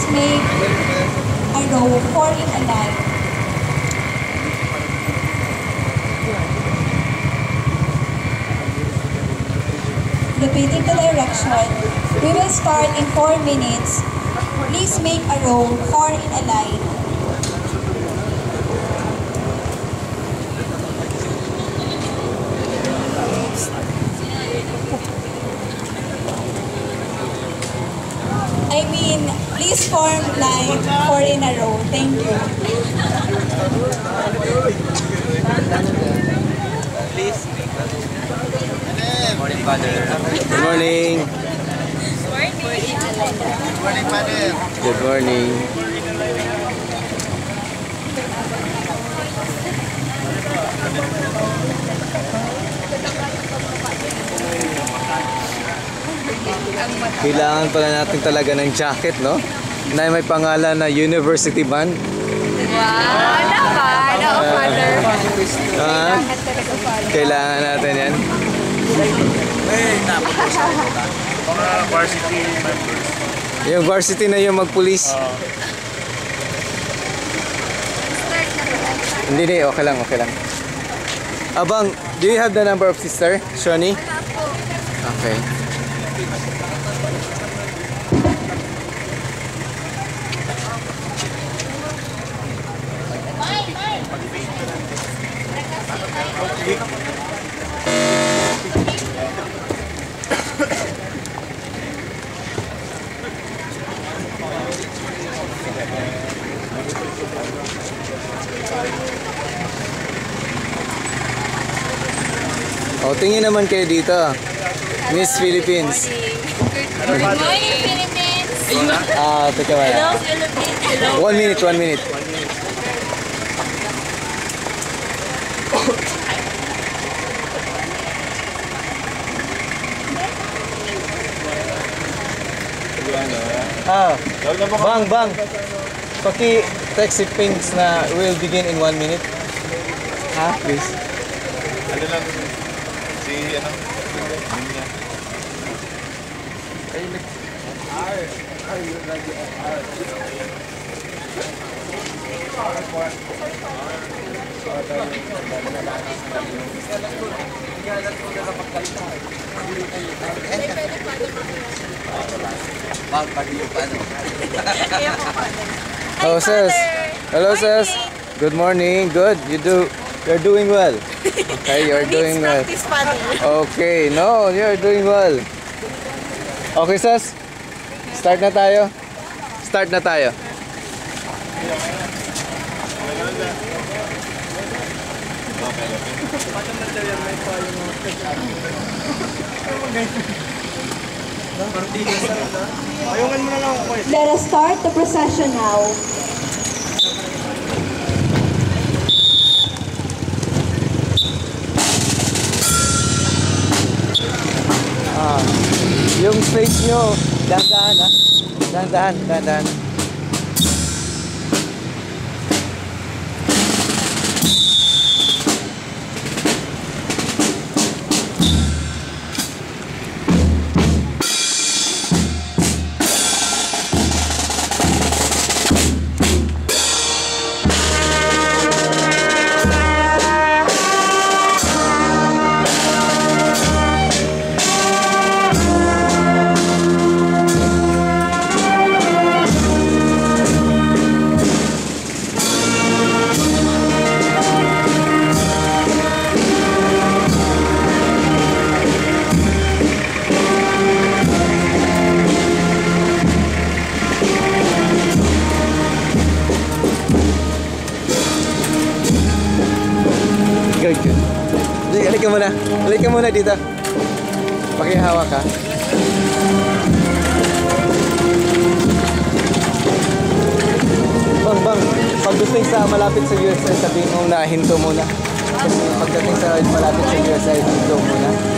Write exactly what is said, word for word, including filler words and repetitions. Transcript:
Please make a row, four in a line. Repeating the direction, we will start in four minutes. Please make a row, four in a line. I mean, please form line, four in a row. Thank you. Please. Morning, Father. Good morning. Good morning, Father. Good morning. Kailangan pala natin talaga ng jacket, no? Na may pangalan na University Band. Wow, naman. Oo, Father. Ah, kailangan natin yan. Mga varsity members. Yung varsity na yung magpulis. Uh, Hindi, hindi. Okay lang, okay lang. Abang, do you have the number of sister, Shoni? Okay. O, tingin naman kayo dito. Miss Philippines. Good morning, Philippines. Ah, teka ba? Hello, Philippines. Hello. One minute, one minute. Ah, bang, bang. Paki-text si Pinks na we'll begin in one minute. Ha, please. ano lang, si ano, niya. Hello, sis. Hello, sis. Good morning. Good. You do. You're doing well. Okay, you're doing well. Okay, no, you're doing well. Okay, sis. Start na tayo. Start na tayo. Let us start the procession now. Ah, yung stage nyo, dahan-dahan ha. Dahan-dahan, dahan-dahan. Good, good. Halika ka muna. Halika ka muna dito. Pakihawak ka. Bang, bang. Pagdating sa malapit sa U S A, sabihin mo na hinto muna. Pagdating sa malapit sa U S A, hinto muna.